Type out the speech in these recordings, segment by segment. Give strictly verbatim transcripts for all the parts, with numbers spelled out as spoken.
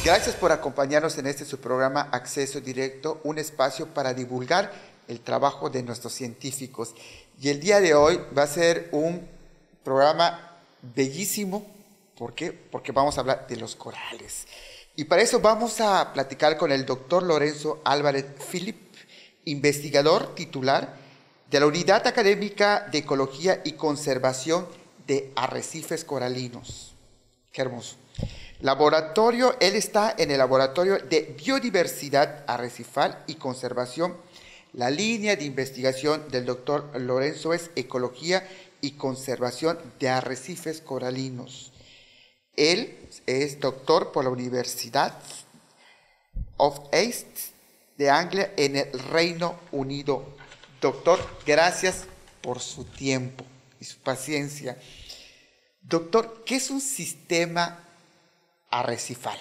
Gracias por acompañarnos en este su programa Acceso Directo, un espacio para divulgar el trabajo de nuestros científicos. Y el día de hoy va a ser un programa bellísimo. ¿Por qué? Porque vamos a hablar de los corales. Y para eso vamos a platicar con el doctor Lorenzo Álvarez Philip, investigador titular de la Unidad Académica de Ecología y Conservación de Arrecifes Coralinos. Qué hermoso. Laboratorio, él está en el Laboratorio de Biodiversidad Arrecifal y Conservación. La línea de investigación del doctor Lorenzo es Ecología y Conservación de Arrecifes Coralinos. Él es doctor por la Universidad of East de Anglia en el Reino Unido. Doctor, gracias por su tiempo y su paciencia. Doctor, ¿qué es un sistema arrecifal?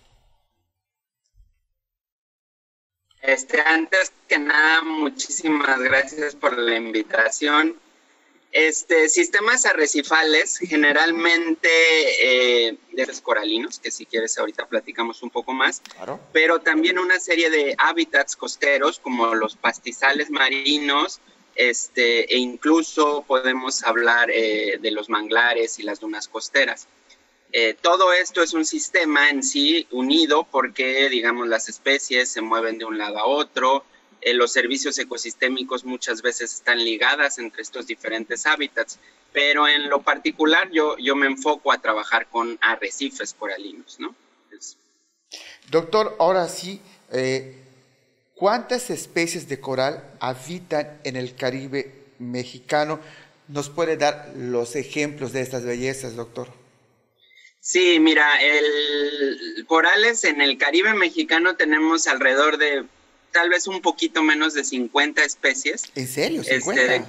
Este, antes que nada, muchísimas gracias por la invitación. Este, sistemas arrecifales, generalmente eh, de los coralinos, que si quieres ahorita platicamos un poco más, claro. Pero también una serie de hábitats costeros como los pastizales marinos, este, e incluso podemos hablar eh, de los manglares y las dunas costeras. Eh, todo esto es un sistema en sí unido porque, digamos, las especies se mueven de un lado a otro. Eh, los servicios ecosistémicos muchas veces están ligadas entre estos diferentes hábitats, pero en lo particular yo, yo me enfoco a trabajar con arrecifes coralinos, ¿no? Es... Doctor, ahora sí, eh, ¿cuántas especies de coral habitan en el Caribe mexicano? ¿Nos puede dar los ejemplos de estas bellezas, doctor? Sí, mira, el corales en el Caribe mexicano tenemos alrededor de tal vez un poquito menos de cincuenta especies. ¿En serio? ¿cincuenta? Este,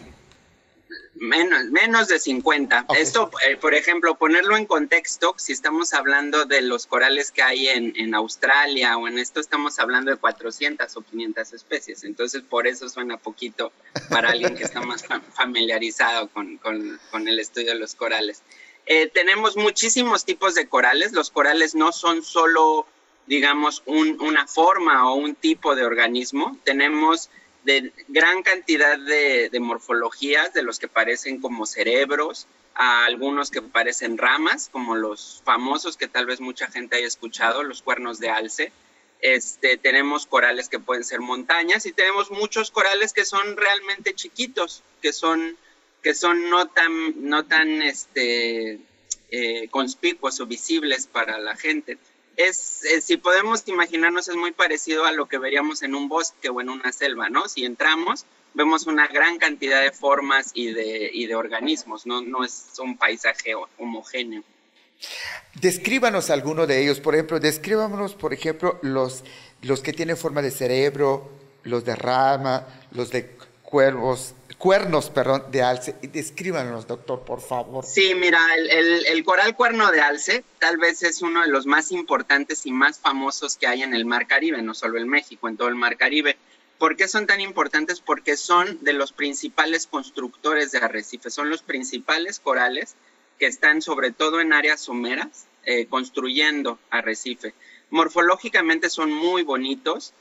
menos, menos de cincuenta. Okay. Esto, eh, por ejemplo, ponerlo en contexto, si estamos hablando de los corales que hay en, en Australia o en esto, estamos hablando de cuatrocientas o quinientas especies. Entonces, por eso suena poquito para alguien que está más familiarizado con, con, con el estudio de los corales. Eh, tenemos muchísimos tipos de corales. Los corales no son solo, digamos, un, una forma o un tipo de organismo. Tenemos de gran cantidad de, de morfologías, de los que parecen como cerebros, a algunos que parecen ramas, como los famosos que tal vez mucha gente haya escuchado, los cuernos de alce. Este, tenemos corales que pueden ser montañas y tenemos muchos corales que son realmente chiquitos, que son... que son no tan, no tan este, eh, conspicuos o visibles para la gente. Es, es, si podemos imaginarnos, es muy parecido a lo que veríamos en un bosque o en una selva, ¿no? Si entramos, vemos una gran cantidad de formas y de, y de organismos, ¿no? No es un paisaje homogéneo. Descríbanos alguno de ellos, por ejemplo, descríbanos, por ejemplo, los, los que tienen forma de cerebro, los de rama, los de cuervos, cuernos, perdón, de alce. Descríbanos, doctor, por favor. Sí, mira, el, el, el coral cuerno de alce tal vez es uno de los más importantes y más famosos que hay en el Mar Caribe, no solo en México, en todo el Mar Caribe. ¿Por qué son tan importantes? Porque son de los principales constructores de arrecifes, son los principales corales que están sobre todo en áreas someras eh, construyendo arrecife. Morfológicamente son muy bonitos,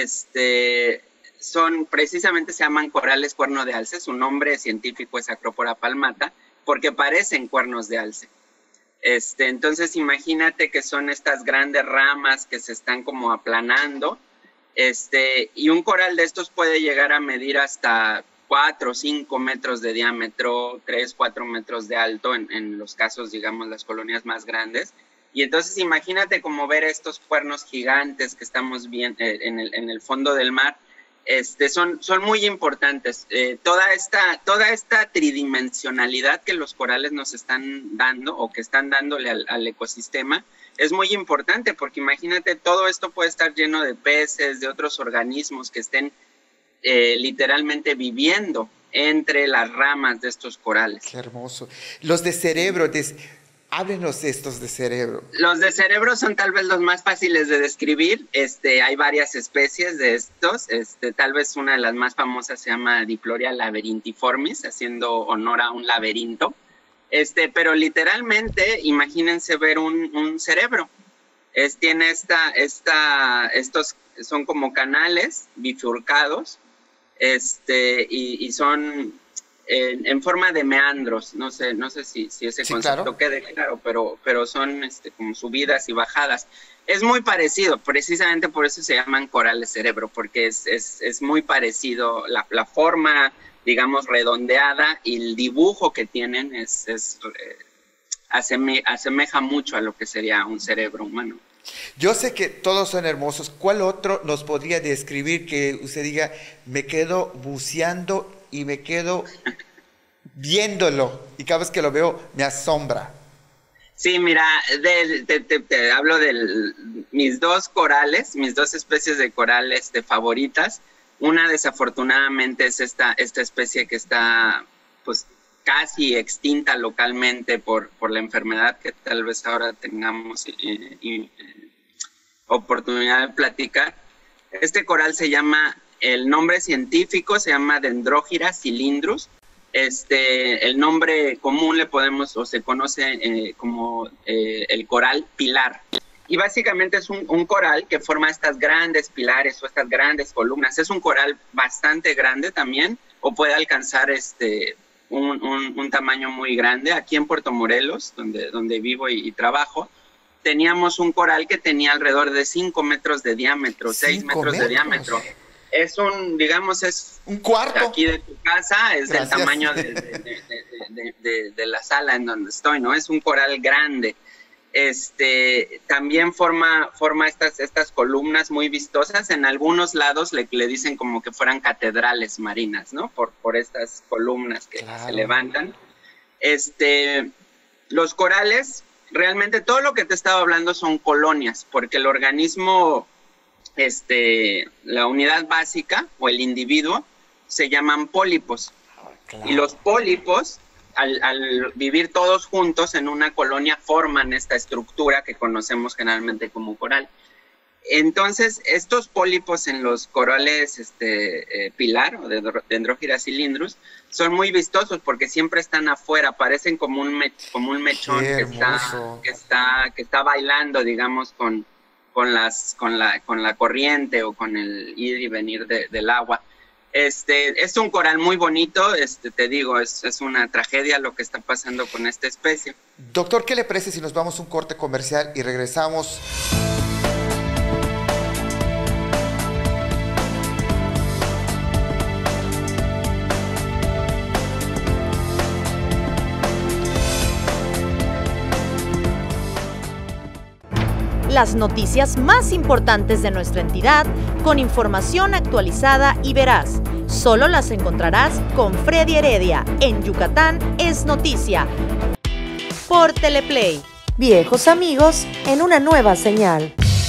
este... son precisamente se llaman corales cuerno de alce, su nombre científico es Acropora palmata, porque parecen cuernos de alce. Este, entonces imagínate que son estas grandes ramas que se están como aplanando, este, y un coral de estos puede llegar a medir hasta cuatro o cinco metros de diámetro, tres, cuatro metros de alto en, en los casos, digamos, las colonias más grandes. Y entonces imagínate como ver estos cuernos gigantes que estamos viendo eh, en, el, en el fondo del mar. Este, son, son muy importantes. Eh, toda, esta, toda esta tridimensionalidad que los corales nos están dando o que están dándole al, al ecosistema es muy importante porque imagínate, todo esto puede estar lleno de peces, de otros organismos que estén eh, literalmente viviendo entre las ramas de estos corales. Qué hermoso. Los de cerebro, des... háblenos estos de cerebro. Los de cerebro son tal vez los más fáciles de describir. Este, hay varias especies de estos. Este, tal vez una de las más famosas se llama Diploria labyrinthiformis, haciendo honor a un laberinto. Este, pero literalmente, imagínense ver un, un cerebro. Es, tiene esta, esta, estos son como canales bifurcados, este, y, y son en, en forma de meandros. No sé, no sé si, si ese Sí, concepto claro. quede claro, pero, pero son este, como subidas y bajadas. Es muy parecido, precisamente por eso se llaman corales cerebro, porque es, es, es muy parecido la, la forma, digamos, redondeada, y el dibujo que tienen es, es eh, aseme, asemeja mucho a lo que sería un cerebro humano. Yo sé que todos son hermosos. ¿Cuál otro nos podría describir que usted diga, me quedo buceando y me quedo viéndolo y cada vez que lo veo me asombra? Sí, mira, de, de, de, te hablo de mis dos corales, mis dos especies de corales de favoritas. Una desafortunadamente es esta, esta especie que está pues casi extinta localmente por, por la enfermedad que tal vez ahora tengamos eh, eh, oportunidad de platicar. Este coral se llama, el nombre científico se llama Dendrogyra cylindrus. Este, el nombre común le podemos, o se conoce eh, como eh, el coral pilar. Y básicamente es un, un coral que forma estas grandes pilares o estas grandes columnas. Es un coral bastante grande también, o puede alcanzar este, un, un, un tamaño muy grande. Aquí en Puerto Morelos, donde, donde vivo y, y trabajo, teníamos un coral que tenía alrededor de cinco metros de diámetro, seis metros, metros de diámetro. Es un, digamos, es un cuarto aquí de tu casa, es Gracias. del tamaño de, de, de, de, de, de la sala en donde estoy, ¿no? Es un coral grande. Este, también forma, forma estas, estas columnas muy vistosas. En algunos lados le, le dicen como que fueran catedrales marinas, ¿no? Por, por estas columnas que claro. se levantan. Este, los corales, realmente todo lo que te estaba hablando son colonias, porque el organismo, este, la unidad básica o el individuo se llaman pólipos. Claro. Y los pólipos, al, al vivir todos juntos en una colonia, forman esta estructura que conocemos generalmente como coral. Entonces, estos pólipos en los corales este, eh, pilar o de Dendrogyra cylindrus son muy vistosos porque siempre están afuera, parecen como un, me, como un mechón que está, que, está, que está bailando, digamos, con, con, las, con, la, con la corriente o con el ir y venir de, del agua. Este, es un coral muy bonito, este, te digo, es, es una tragedia lo que está pasando con esta especie. Doctor, ¿qué le parece si nos vamos a un corte comercial y regresamos? Las noticias más importantes de nuestra entidad con información actualizada y veraz. Solo las encontrarás con Freddy Heredia en Yucatán es Noticia. Por Teleplay. Viejos amigos en una nueva señal.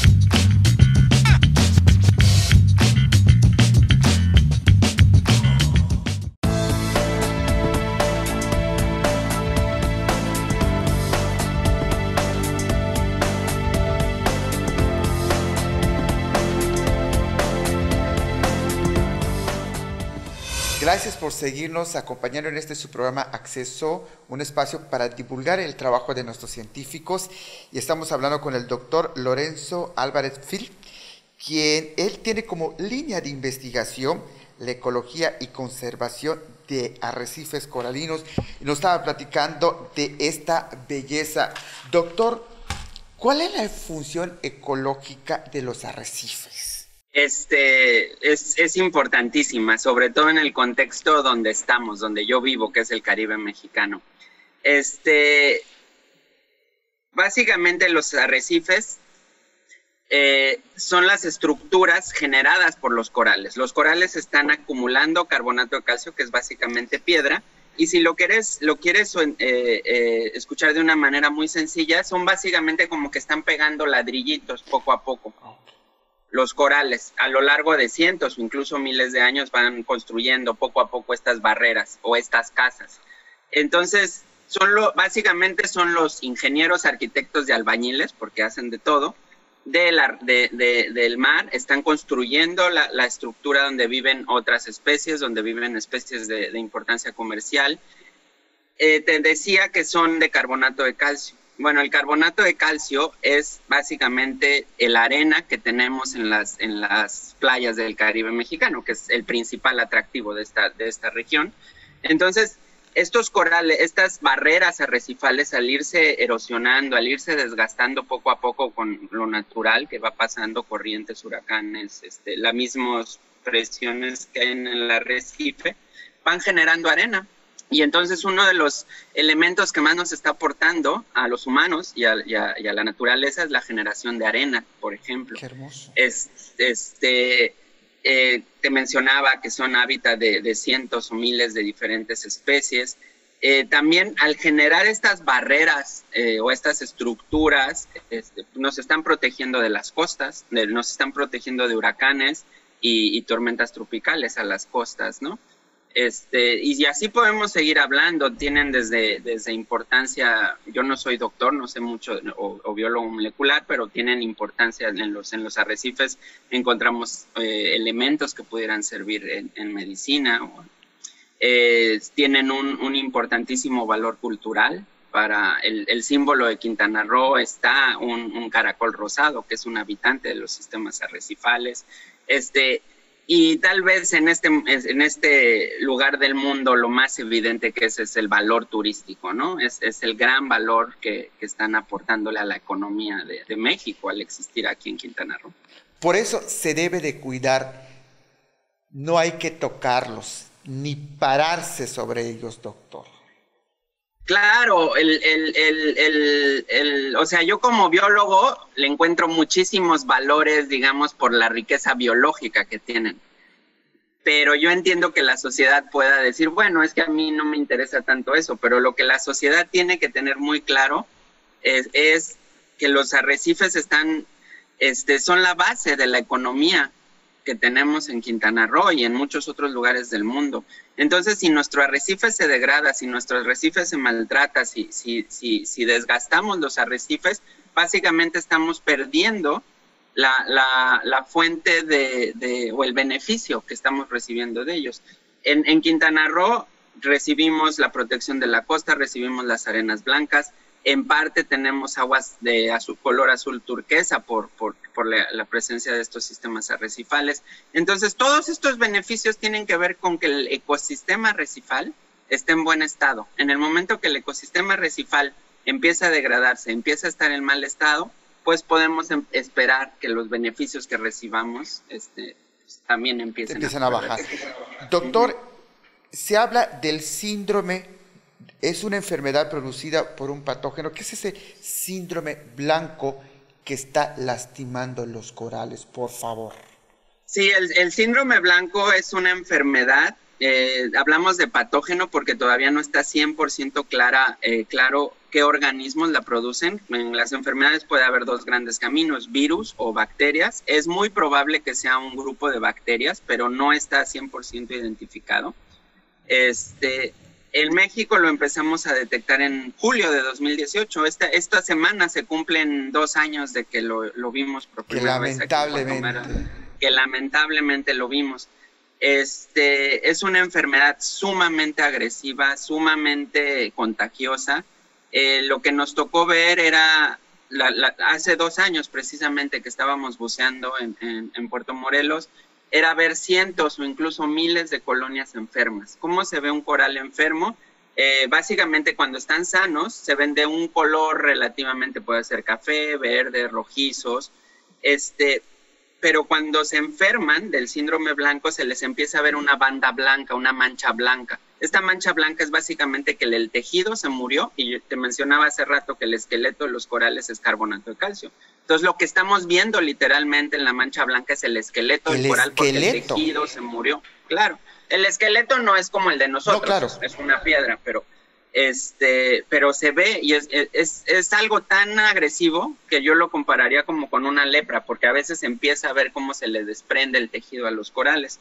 Gracias por seguirnos, acompañando en este su programa Acceso, un espacio para divulgar el trabajo de nuestros científicos. Y estamos hablando con el doctor Lorenzo Álvarez Fil, quien él tiene como línea de investigación la ecología y conservación de arrecifes coralinos. Y nos estaba platicando de esta belleza. Doctor, ¿cuál es la función ecológica de los arrecifes? Este, es, es importantísima, sobre todo en el contexto donde estamos, donde yo vivo, que es el Caribe mexicano. Este, básicamente los arrecifes eh, son las estructuras generadas por los corales. Los corales están acumulando carbonato de calcio, que es básicamente piedra, y si lo quieres, lo quieres eh, eh, escuchar de una manera muy sencilla, son básicamente como que están pegando ladrillitos poco a poco. Los corales, a lo largo de cientos o incluso miles de años, van construyendo poco a poco estas barreras o estas casas. Entonces, son lo, básicamente son los ingenieros, arquitectos y albañiles, porque hacen de todo, de la, de, de, del mar, están construyendo la, la estructura donde viven otras especies, donde viven especies de, de importancia comercial. Eh, te decía que son de carbonato de calcio. Bueno, el carbonato de calcio es básicamente la arena que tenemos en las, en las playas del Caribe mexicano, que es el principal atractivo de esta, de esta región. Entonces, estos corales, estas barreras arrecifales, al irse erosionando, al irse desgastando poco a poco con lo natural que va pasando, corrientes, huracanes, este, las mismas presiones que hay en el arrecife, van generando arena. Y entonces uno de los elementos que más nos está aportando a los humanos y a, y a, y a la naturaleza es la generación de arena, por ejemplo. Qué hermoso. Es, este, eh, te mencionaba que son hábitat de, de cientos o miles de diferentes especies. Eh, también al generar estas barreras eh, o estas estructuras, este, nos están protegiendo de las costas, de, nos están protegiendo de huracanes y, y tormentas tropicales a las costas, ¿no? Este, y así podemos seguir hablando. Tienen desde, desde importancia, yo no soy doctor, no sé mucho, o, o biólogo molecular, pero tienen importancia en los, en los arrecifes. Encontramos eh, elementos que pudieran servir en, en medicina. O, eh, tienen un, un importantísimo valor cultural. Para el, el símbolo de Quintana Roo está un, un caracol rosado, que es un habitante de los sistemas arrecifales. Este... Y tal vez en este, en este lugar del mundo lo más evidente que es, es el valor turístico, ¿no? Es, es el gran valor que, que están aportándole a la economía de, de México al existir aquí en Quintana Roo. Por eso se debe de cuidar, no hay que tocarlos, ni pararse sobre ellos, doctor. Claro, el, el, el, el, el, o sea, yo como biólogo le encuentro muchísimos valores, digamos, por la riqueza biológica que tienen. Pero yo entiendo que la sociedad pueda decir, bueno, es que a mí no me interesa tanto eso, pero lo que la sociedad tiene que tener muy claro es, es que los arrecifes están, este, son la base de la economía que tenemos en Quintana Roo y en muchos otros lugares del mundo. Entonces, si nuestro arrecife se degrada, si nuestro arrecife se maltrata, si, si, si, si desgastamos los arrecifes, básicamente estamos perdiendo la, la, la fuente de, de, o el beneficio que estamos recibiendo de ellos. En, en Quintana Roo recibimos la protección de la costa, recibimos las arenas blancas, en parte tenemos aguas de azul, color azul turquesa por, por, por la, la presencia de estos sistemas arrecifales. Entonces, todos estos beneficios tienen que ver con que el ecosistema arrecifal esté en buen estado. En el momento que el ecosistema arrecifal empieza a degradarse, empieza a estar en mal estado, pues podemos em esperar que los beneficios que recibamos este, pues, también empiecen, empiecen a, a bajar. Doctor, se habla del síndrome. Es una enfermedad producida por un patógeno. ¿Qué es ese síndrome blanco que está lastimando los corales? Por favor. Sí, el, el síndrome blanco es una enfermedad. Eh, hablamos de patógeno porque todavía no está cien por ciento clara, eh, claro qué organismos la producen. En las enfermedades puede haber dos grandes caminos, virus o bacterias. Es muy probable que sea un grupo de bacterias, pero no está cien por ciento identificado. Este... En México lo empezamos a detectar en julio de dos mil dieciocho. Esta, esta semana se cumplen dos años de que lo, lo vimos por primera vez aquí en Puerto Madero, que lamentablemente lo vimos. Este, es una enfermedad sumamente agresiva, sumamente contagiosa. Eh, lo que nos tocó ver era la, la, hace dos años precisamente que estábamos buceando en, en, en Puerto Morelos, era ver cientos o incluso miles de colonias enfermas. ¿Cómo se ve un coral enfermo? Eh, básicamente cuando están sanos se ven de un color relativamente, puede ser café, verde, rojizos, este, pero cuando se enferman del síndrome blanco se les empieza a ver una banda blanca, una mancha blanca. Esta mancha blanca es básicamente que el, el tejido se murió, y yo te mencionaba hace rato que el esqueleto de los corales es carbonato de calcio. Entonces, lo que estamos viendo literalmente en la mancha blanca es el esqueleto del coral porque el tejido se murió. Claro, el esqueleto no es como el de nosotros, no, claro. es una piedra, pero, este, pero se ve y es, es, es algo tan agresivo que yo lo compararía como con una lepra, porque a veces empieza a ver cómo se le desprende el tejido a los corales.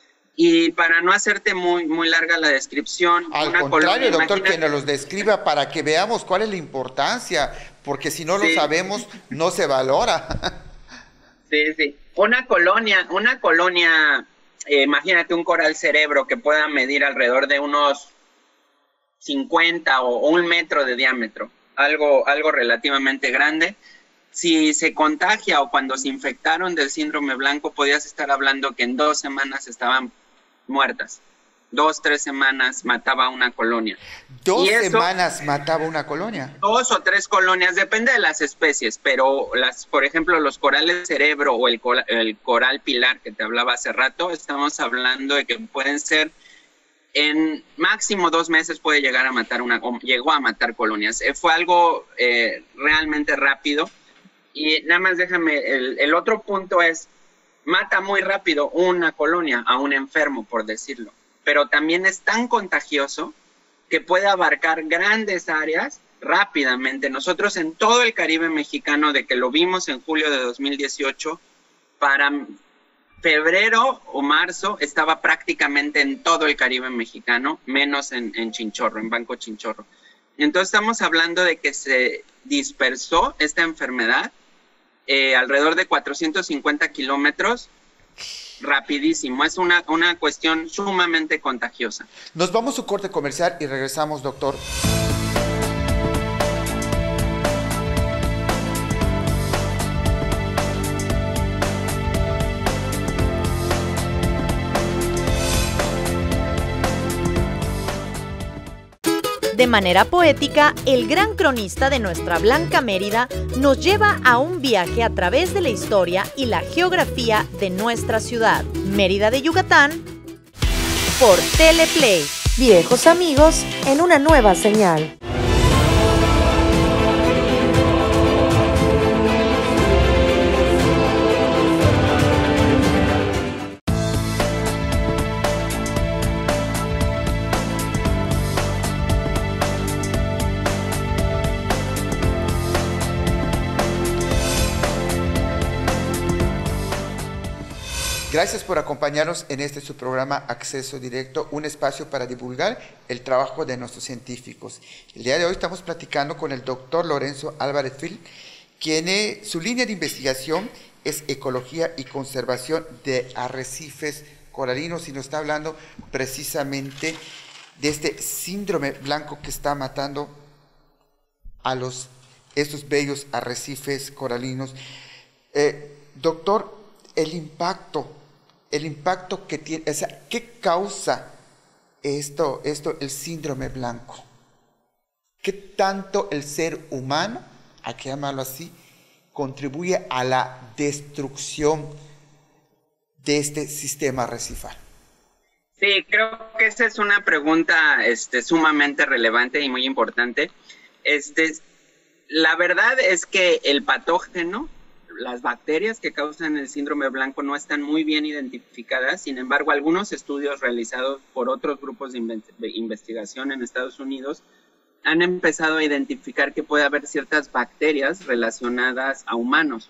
Y para no hacerte muy, muy larga la descripción... Al una contrario, colonia, doctor, imagínate, que nos los describa para que veamos cuál es la importancia, porque si no lo sí. sabemos, no se valora. Sí, sí. Una colonia, una colonia, eh, imagínate un coral cerebro que pueda medir alrededor de unos cincuenta o, o un metro de diámetro. algo, algo relativamente grande. Si se contagia o cuando se infectaron del síndrome blanco, podías estar hablando que en dos semanas estaban muertas. Dos, tres semanas mataba una colonia. ¿Dos eso, semanas mataba una colonia? Dos o tres colonias, depende de las especies, pero las, por ejemplo, los corales cerebro o el, el coral pilar que te hablaba hace rato, estamos hablando de que pueden ser, en máximo dos meses puede llegar a matar una, o llegó a matar colonias. Eh, fue algo eh, realmente rápido. Y nada más déjame, el, el otro punto es, mata muy rápido una colonia a un enfermo, por decirlo. Pero también es tan contagioso que puede abarcar grandes áreas rápidamente. Nosotros en todo el Caribe mexicano, de que lo vimos en julio de dos mil dieciocho, para febrero o marzo estaba prácticamente en todo el Caribe mexicano, menos en, en Chinchorro, en Banco Chinchorro. Entonces estamos hablando de que se dispersó esta enfermedad eh, alrededor de cuatrocientos cincuenta kilómetros, rapidísimo. Es una, una cuestión sumamente contagiosa. Nos vamos a un corte comercial y regresamos, doctor. De manera poética, el gran cronista de nuestra Blanca Mérida nos lleva a un viaje a través de la historia y la geografía de nuestra ciudad, Mérida de Yucatán, por Teleplay. Viejos amigos en una nueva señal. Gracias por acompañarnos en este su programa Acceso Directo, un espacio para divulgar el trabajo de nuestros científicos. El día de hoy estamos platicando con el doctor Lorenzo Álvarez Fil, quien es, su línea de investigación es ecología y conservación de arrecifes coralinos, y nos está hablando precisamente de este síndrome blanco que está matando a los, estos bellos arrecifes coralinos. Eh, doctor, el impacto el impacto que tiene, o sea, ¿qué causa esto, esto, el síndrome blanco? ¿Qué tanto el ser humano, hay que llamarlo así, contribuye a la destrucción de este sistema arrecifal? Sí, creo que esa es una pregunta este, sumamente relevante y muy importante. Este, la verdad es que el patógeno, las bacterias que causan el síndrome blanco no están muy bien identificadas. Sin embargo, algunos estudios realizados por otros grupos de, de investigación en Estados Unidos han empezado a identificar que puede haber ciertas bacterias relacionadas a humanos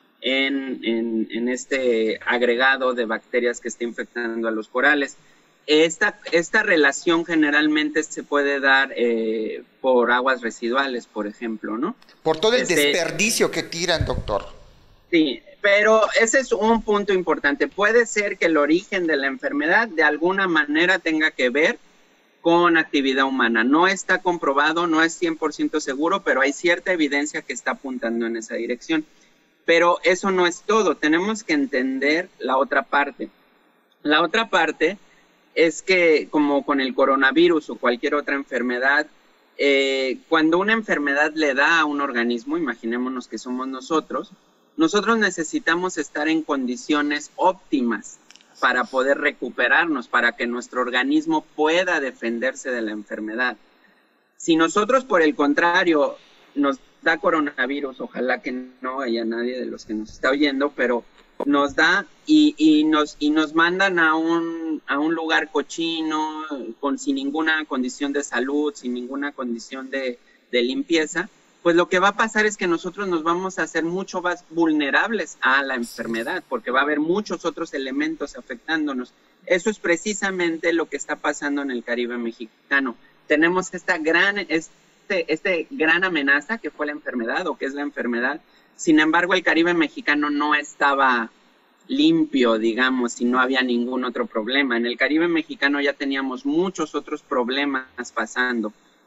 en, en, en este agregado de bacterias que está infectando a los corales. Esta, esta relación generalmente se puede dar eh, por aguas residuales, por ejemplo, ¿no? Por todo el este, desperdicio que tiran, doctor. Sí, pero ese es un punto importante. Puede ser que el origen de la enfermedad de alguna manera tenga que ver con actividad humana. No está comprobado, no es cien por ciento seguro, pero hay cierta evidencia que está apuntando en esa dirección. Pero eso no es todo, tenemos que entender la otra parte. La otra parte es que, como con el coronavirus o cualquier otra enfermedad, eh, cuando una enfermedad le da a un organismo, imaginémonos que somos nosotros, nosotros necesitamos estar en condiciones óptimas para poder recuperarnos, para que nuestro organismo pueda defenderse de la enfermedad. Si nosotros, por el contrario, nos da coronavirus, ojalá que no haya nadie de los que nos está oyendo, pero nos da y, y, nos, y nos mandan a un, a un lugar cochino, con, sin ninguna condición de salud, sin ninguna condición de, de limpieza, pues lo que va a pasar es que nosotros nos vamos a hacer mucho más vulnerables a la enfermedad, porque va a haber muchos otros elementos afectándonos. Eso es precisamente lo que está pasando en el Caribe mexicano. Tenemos esta gran, este, este gran amenaza que fue la enfermedad o que es la enfermedad. Sin embargo, el Caribe mexicano no estaba limpio, digamos, y no había ningún otro problema. En el Caribe mexicano ya teníamos muchos otros problemas pasando.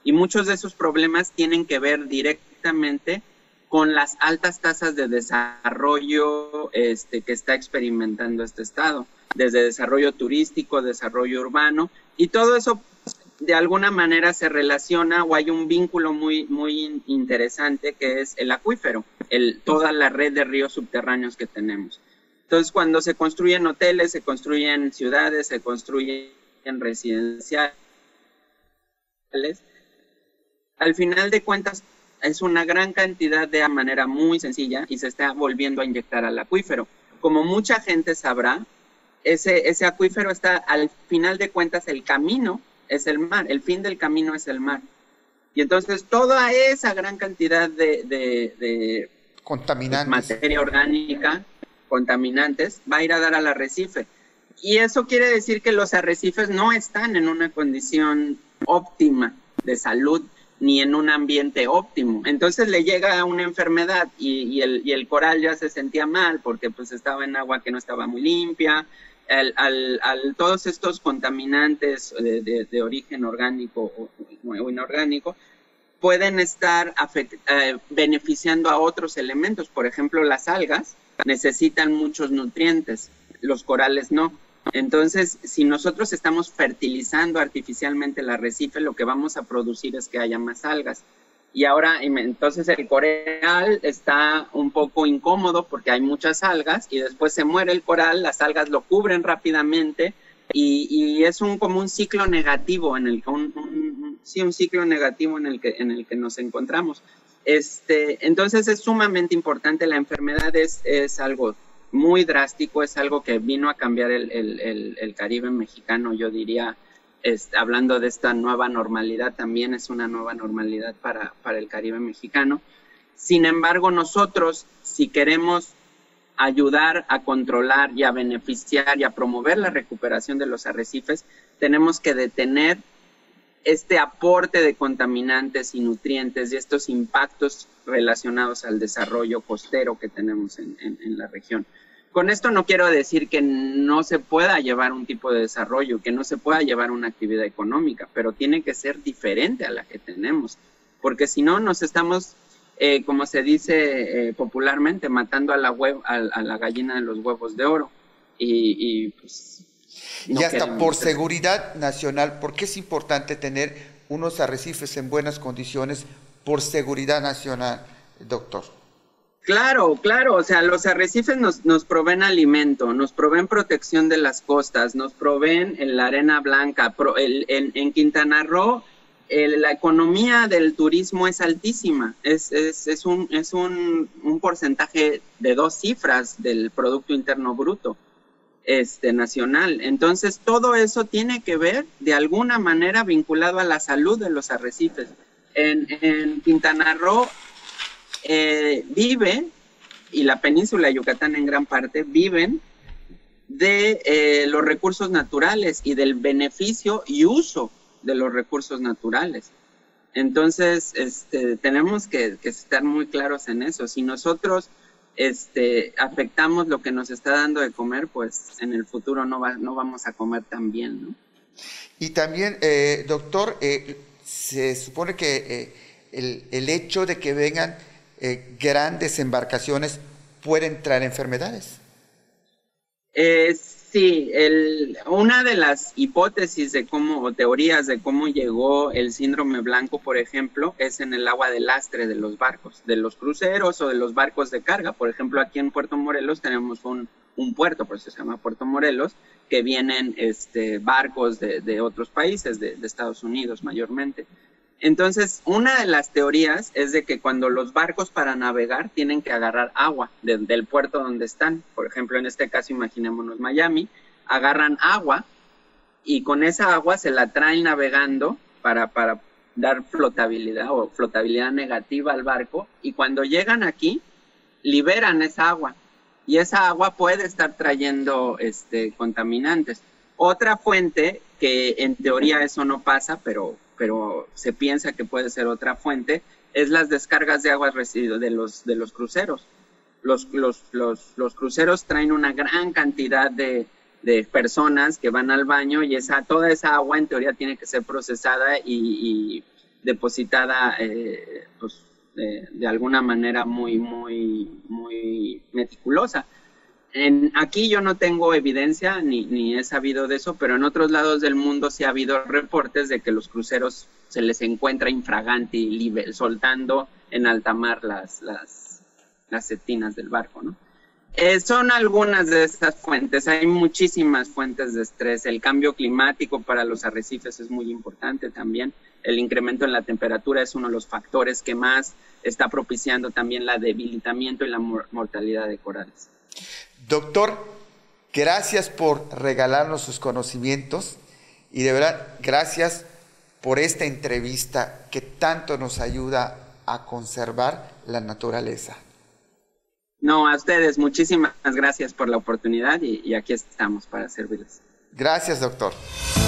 Y muchos de esos problemas tienen que ver directamente con las altas tasas de desarrollo este, que está experimentando este estado, desde desarrollo turístico, desarrollo urbano, y todo eso de alguna manera se relaciona o hay un vínculo muy, muy interesante que es el acuífero, el, toda la red de ríos subterráneos que tenemos. Entonces, cuando se construyen hoteles, se construyen ciudades, se construyen residenciales, al final de cuentas es una gran cantidad de manera muy sencilla y se está volviendo a inyectar al acuífero. Como mucha gente sabrá, ese, ese acuífero está, al final de cuentas, el camino es el mar, el fin del camino es el mar. Y entonces toda esa gran cantidad de, de, de contaminantes, pues, materia orgánica, contaminantes, va a ir a dar al arrecife. Y eso quiere decir que los arrecifes no están en una condición óptima de salud, ni en un ambiente óptimo. Entonces le llega una enfermedad y, y, el, y el coral ya se sentía mal porque pues estaba en agua que no estaba muy limpia. Al, al, al, todos estos contaminantes de, de, de origen orgánico o, o inorgánico pueden estar afect, eh, beneficiando a otros elementos. Por ejemplo, las algas necesitan muchos nutrientes, los corales no. Entonces, si nosotros estamos fertilizando artificialmente el arrecife, lo que vamos a producir es que haya más algas. Y ahora, entonces el coral está un poco incómodo porque hay muchas algas y después se muere el coral, las algas lo cubren rápidamente y, y es un, como un ciclo negativo, en el, un, un, sí, un ciclo negativo en el que, en el que nos encontramos. Este, entonces es sumamente importante, la enfermedad es, es algo muy drástico, es algo que vino a cambiar el, el, el, el Caribe mexicano, yo diría, este, hablando de esta nueva normalidad, también es una nueva normalidad para, para el Caribe mexicano. Sin embargo, nosotros, si queremos ayudar a controlar y a beneficiar y a promover la recuperación de los arrecifes, tenemos que detener este aporte de contaminantes y nutrientes y estos impactos relacionados al desarrollo costero que tenemos en, en, en la región. Con esto no quiero decir que no se pueda llevar un tipo de desarrollo, que no se pueda llevar una actividad económica, pero tiene que ser diferente a la que tenemos, porque si no nos estamos, eh, como se dice eh, popularmente, matando a la, web, a, a la gallina de los huevos de oro. Y, y pues... No y hasta por hacer. Seguridad nacional, porque es importante tener unos arrecifes en buenas condiciones por seguridad nacional, doctor. Claro, claro, o sea, los arrecifes nos, nos proveen alimento, nos proveen protección de las costas, nos proveen la arena blanca. Pro, el, en, en Quintana Roo, el, la economía del turismo es altísima, es, es, es, un, es un, un porcentaje de dos cifras del Producto Interno Bruto este, nacional. Entonces, todo eso tiene que ver, de alguna manera, vinculado a la salud de los arrecifes. En, en Quintana Roo, Eh, vive, y la península de Yucatán en gran parte, viven de eh, los recursos naturales y del beneficio y uso de los recursos naturales. Entonces, este, tenemos que, que estar muy claros en eso. Si nosotros este, afectamos lo que nos está dando de comer, pues en el futuro no, va, no vamos a comer tan bien, ¿no? Y también, eh, doctor, eh, se supone que eh, el, el hecho de que vengan Eh, grandes embarcaciones pueden traer enfermedades. Eh, sí, el, una de las hipótesis de cómo, o teorías de cómo llegó el síndrome blanco, por ejemplo, es en el agua de lastre de los barcos, de los cruceros o de los barcos de carga. Por ejemplo, aquí en Puerto Morelos tenemos un, un puerto, por eso se llama Puerto Morelos, que vienen este, barcos de, de otros países, de, de Estados Unidos mayormente. Entonces, una de las teorías es de que cuando los barcos para navegar tienen que agarrar agua de, del puerto donde están, por ejemplo, en este caso imaginémonos Miami, agarran agua y con esa agua se la traen navegando para, para dar flotabilidad o flotabilidad negativa al barco, y cuando llegan aquí liberan esa agua y esa agua puede estar trayendo este, contaminantes. Otra fuente, que en teoría eso no pasa, pero... pero se piensa que puede ser otra fuente, es las descargas de aguas residuos de los, de los cruceros. Los, los, los, los cruceros traen una gran cantidad de, de personas que van al baño y esa, toda esa agua en teoría tiene que ser procesada y, y depositada eh, pues, de, de alguna manera muy, muy, muy meticulosa. En, aquí yo no tengo evidencia ni, ni he sabido de eso, pero en otros lados del mundo sí ha habido reportes de que los cruceros se les encuentra infraganti, libre, soltando en alta mar las, las, las setinas del barco, ¿no? Eh, son algunas de estas fuentes, hay muchísimas fuentes de estrés. El cambio climático para los arrecifes es muy importante también. El incremento en la temperatura es uno de los factores que más está propiciando también el debilitamiento y la mor- mortalidad de corales. Doctor, gracias por regalarnos sus conocimientos y de verdad, gracias por esta entrevista que tanto nos ayuda a conservar la naturaleza. No, a ustedes, muchísimas gracias por la oportunidad y, y aquí estamos para servirles. Gracias, doctor.